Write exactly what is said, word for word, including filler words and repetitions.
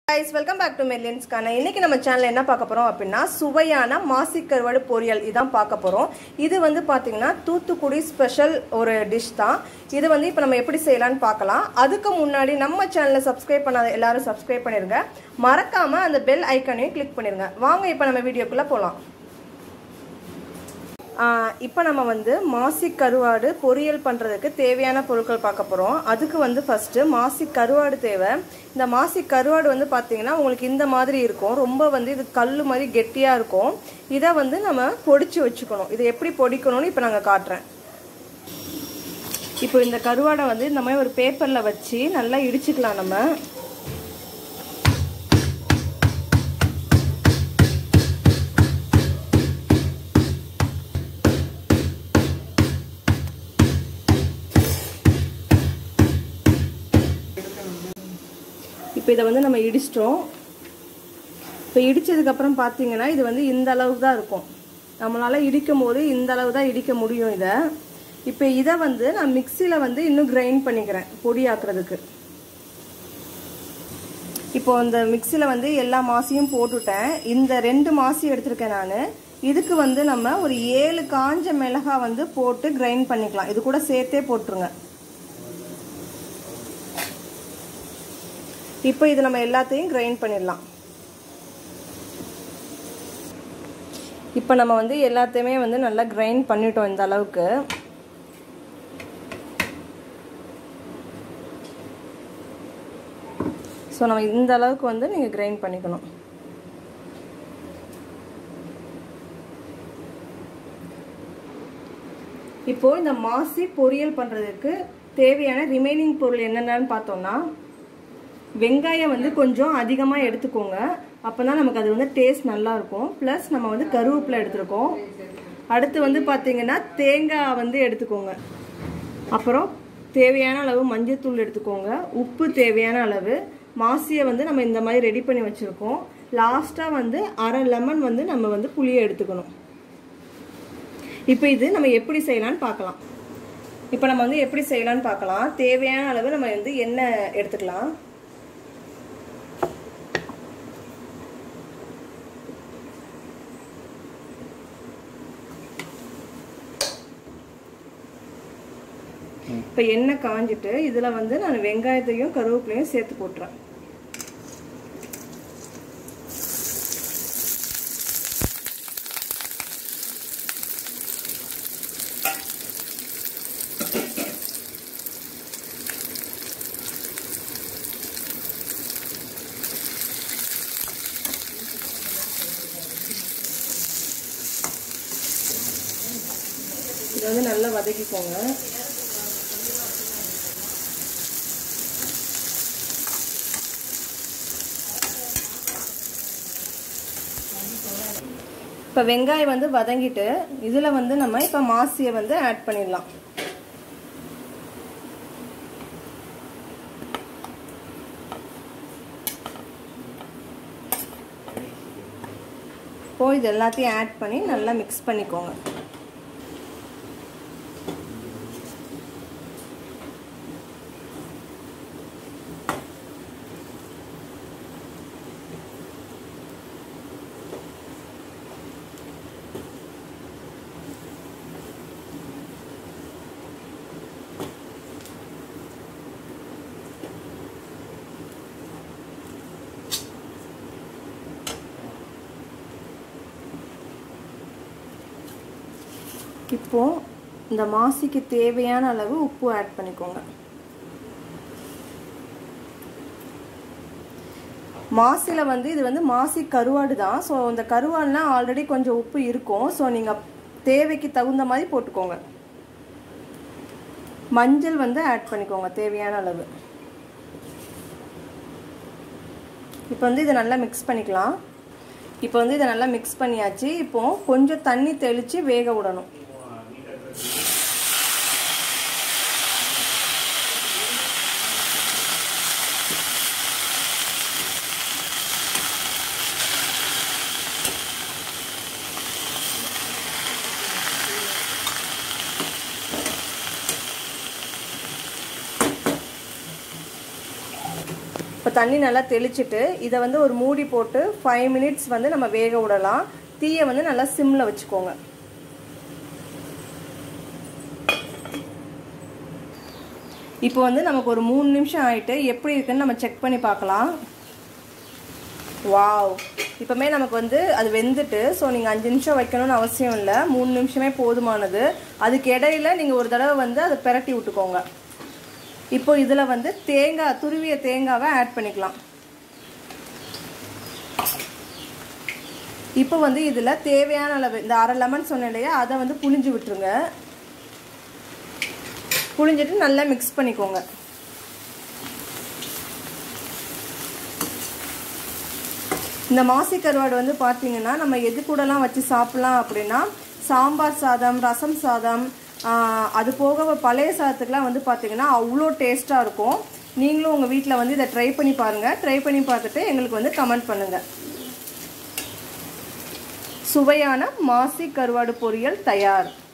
Guys, welcome back to Millions Kana. இன்னைக்கு நம்ம சேனல்ல என்ன பார்க்க போறோம் அப்படினா சுவையான மாசி கருவாடு பொரியல் இதான் பார்க்க போறோம். இது வந்து பாத்தீங்கன்னா தூத்துக்குடி ஸ்பெஷல் ஒரு டிஷ் தான். இது வந்து இப்போ நம்ம எப்படி செய்யலாம்னு பார்க்கலாம். அதுக்கு முன்னாடி நம்ம சேனலை சப்ஸ்கிரைப் பண்ணாத எல்லாரும் சப்ஸ்கிரைப் பண்ணிருங்க. மறக்காம அந்த பெல் ஐகானையும் கிளிக் பண்ணிருங்க. வாங்க இப்போ நம்ம வீடியோக்குள்ள போலாம். இப்போ நம்ம வந்து மாசி கருவாடு பொரியல் பண்ணுறதுக்கு தேவையான பொருட்கள் பார்க்க போகிறோம். அதுக்கு வந்து ஃபஸ்ட்டு மாசி கருவாடு தேவை. இந்த மாசி கருவாடு வந்து பார்த்திங்கன்னா உங்களுக்கு இந்த மாதிரி இருக்கும். ரொம்ப வந்து இது கல் மாதிரி கெட்டியாக இருக்கும். இதை வந்து நம்ம பொடிச்சு வச்சுக்கணும். இதை எப்படி பொடிக்கணும்னு இப்போ நாங்கள் காட்டுறேன். இப்போ இந்த கருவாடை வந்து இந்த மாதிரி ஒரு பேப்பரில் வச்சு நல்லா இடிச்சுக்கலாம். நம்ம இப்போ இதை வந்து நம்ம இடிச்சிட்டோம். இப்போ இடித்ததுக்கப்புறம் பார்த்தீங்கன்னா இது வந்து இந்த அளவுக்கு தான் இருக்கும். நம்மளால் இடிக்கும் போது இந்த அளவு தான் இடிக்க முடியும் இதை. இப்போ இதை வந்து நான் மிக்சியில் வந்து இன்னும் கிரைண்ட் பண்ணிக்கிறேன் பொடி ஆக்குறதுக்கு. இப்போ இந்த மிக்சியில் வந்து எல்லா மாசியும் போட்டுட்டேன். இந்த ரெண்டு மாசி எடுத்திருக்கேன் நான். இதுக்கு வந்து நம்ம ஒரு ஏழு காஞ்ச மிளகாய் வந்து போட்டு கிரைண்ட் பண்ணிக்கலாம். இது கூட சேர்த்தே போட்டுருங்க. இப்போ இது நம்ம எல்லாத்தையும் கிரைண்ட் பண்ணிடலாம். இப்போ நம்ம வந்து எல்லாத்தையுமே வந்து நல்லா கிரைண்ட் பண்ணிட்டோம் இந்த அளவுக்கு. ஸோ நம்ம இந்த அளவுக்கு வந்து நீங்கள் கிரைண்ட் பண்ணிக்கணும். இப்போ இந்த மாசி பொரியல் பண்ணுறதுக்கு தேவையான ரிமைனிங் பொருள் என்னென்னு பார்த்தோம்னா, வெங்காயம் வந்து கொஞ்சம் அதிகமாக எடுத்துக்கோங்க. அப்போ தான் நமக்கு அது வந்து டேஸ்ட் நல்லாயிருக்கும். ப்ளஸ் நம்ம வந்து கருவேப்பிலை எடுத்துருக்கோம். அடுத்து வந்து பார்த்திங்கன்னா தேங்காய் வந்து எடுத்துக்கோங்க. அப்புறம் தேவையான அளவு மஞ்சள்தூள் எடுத்துக்கோங்க. உப்பு தேவையான அளவு. மாசியை வந்து நம்ம இந்த மாதிரி ரெடி பண்ணி வச்சுருக்கோம். லாஸ்ட்டாக வந்து அரை லெமன் வந்து நம்ம வந்து புளியை எடுத்துக்கணும். இப்போ இது நம்ம எப்படி செய்யலான்னு பார்க்கலாம். இப்போ நம்ம வந்து எப்படி செய்யலான்னு பார்க்கலாம். தேவையான அளவு நம்ம வந்து எண்ணெய் எடுத்துக்கலாம். இப்போ எண்ணெய் காஞ்சிட்டு இதில் வந்து நான் வெங்காயத்தையும் கருவேப்பிலையும் சேர்த்து போட்டுறேன். இதை வந்து நல்லா வதக்கிக்கோங்க. இப்போ வெங்காயம் வந்து வதங்கிட்டு இதில் வந்து நம்ம இப்போ மாசியை வந்து ஆட் பண்ணிடலாம். இப்போ இது எல்லாத்தையும் ஆட் பண்ணி நல்லா மிக்ஸ் பண்ணிக்கோங்க. இப்போ இந்த மாசிக்கு தேவையான அளவு உப்பு ஆட் பண்ணிக்கோங்க. மாசில வந்து இது வந்து மாசி கருவாடு தான். ஸோ இந்த கருவாடுனா ஆல்ரெடி கொஞ்சம் உப்பு இருக்கும். ஸோ நீங்கள் தேவைக்கு தகுந்த மாதிரி போட்டுக்கோங்க. மஞ்சள் வந்து ஆட் பண்ணிக்கோங்க தேவையான அளவு. இப்போ வந்து இதை நல்லா மிக்ஸ் பண்ணிக்கலாம். இப்போ வந்து இதை நல்லா மிக்ஸ் பண்ணியாச்சு. இப்போ கொஞ்சம் தண்ணி தெளித்து வேக விடணும். இப்போ தண்ணி நல்லா தெளிச்சிட்டு இதை வந்து ஒரு மூடி போட்டு ஃபைவ் மினிட்ஸ் வந்து நம்ம வேக விடலாம். தீயை வந்து நல்லா சிம்மில் வச்சுக்கோங்க. இப்போ வந்து நமக்கு ஒரு மூணு நிமிஷம் ஆகிட்டு எப்படி இருக்குன்னு நம்ம செக் பண்ணி பார்க்கலாம். வாவ், இப்போமே நமக்கு வந்து அது வெந்துட்டு. ஸோ நீங்கள் அஞ்சு நிமிஷம் வைக்கணும்னு அவசியம் இல்லை, மூணு நிமிஷமே போதுமானது. அதுக்கு இடையில நீங்கள் ஒரு தடவை வந்து அதை பிரட்டி விட்டுக்கோங்க. இப்போ இதில் வந்து தேங்காய், துருவிய தேங்காவை ஆட் பண்ணிக்கலாம். இப்போ வந்து இதில் தேவையான அளவு இந்த அரை லெமன் சொன்னேன் இல்லையா, அதை வந்து புழிஞ்சு விட்டுருங்க. புழிஞ்சிட்டு நல்லா மிக்ஸ் பண்ணிக்கோங்க. இந்த மாசி கருவாடு வந்து பார்த்தீங்கன்னா நம்ம எது கூடலாம் வச்சு சாப்பிட்லாம் அப்படின்னா, சாம்பார் சாதம், ரசம் சாதம், அது போக பழைய சாதத்துக்குலாம் வந்து பார்த்தீங்கன்னா அவ்வளோ டேஸ்ட்டாக இருக்கும். நீங்களும் உங்கள் வீட்டில் வந்து இதை ட்ரை பண்ணி பாருங்கள். ட்ரை பண்ணி பார்த்துட்டு எங்களுக்கு வந்து கமெண்ட் பண்ணுங்கள். சுவையான மாசி கருவாடு பொரியல் தயார்.